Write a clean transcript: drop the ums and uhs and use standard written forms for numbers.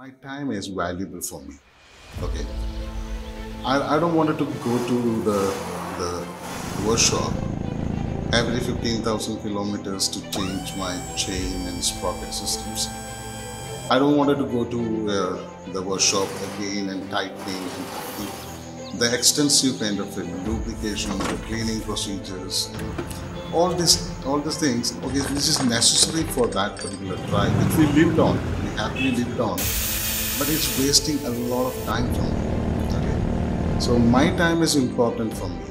My time is valuable for me. Okay. I don't want to go to the workshop every 15,000 kilometers to change my chain and sprocket systems. I don't want to go to the workshop again and tightening and the extensive kind of lubrication, the cleaning procedures, all these things. Okay, this is necessary for that particular drive, which we lived on, we happily lived on, but it's wasting a lot of time from me. Okay, so my time is important for me.